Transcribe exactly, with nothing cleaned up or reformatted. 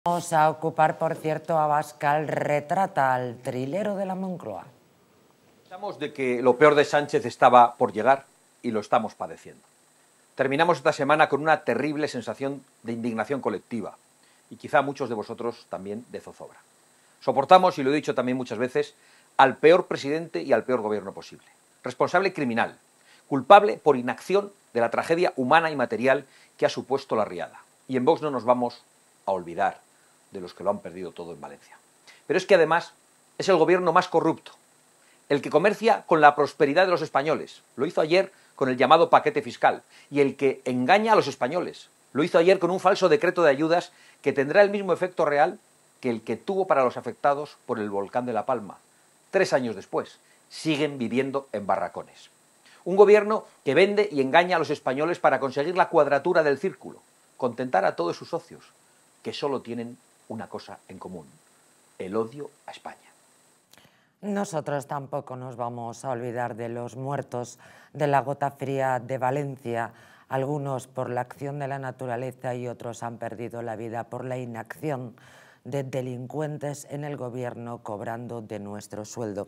Vamos a ocupar, por cierto, Abascal retrata al trilero de la Moncloa. Pensamos de que lo peor de Sánchez estaba por llegar y lo estamos padeciendo. Terminamos esta semana con una terrible sensación de indignación colectiva y quizá muchos de vosotros también de zozobra. Soportamos, y lo he dicho también muchas veces, al peor presidente y al peor gobierno posible. Responsable criminal, culpable por inacción de la tragedia humana y material que ha supuesto la riada. Y en Vox no nos vamos a olvidar de los que lo han perdido todo en Valencia. Pero es que además es el gobierno más corrupto, el que comercia con la prosperidad de los españoles. Lo hizo ayer con el llamado paquete fiscal, y el que engaña a los españoles. Lo hizo ayer con un falso decreto de ayudas que tendrá el mismo efecto real que el que tuvo para los afectados por el volcán de La Palma. Tres años después, siguen viviendo en barracones. Un gobierno que vende y engaña a los españoles para conseguir la cuadratura del círculo, contentar a todos sus socios, que solo tienen una cosa en común: el odio a España. Nosotros tampoco nos vamos a olvidar de los muertos de la gota fría de Valencia, algunos por la acción de la naturaleza y otros han perdido la vida por la inacción de delincuentes en el gobierno cobrando de nuestro sueldo.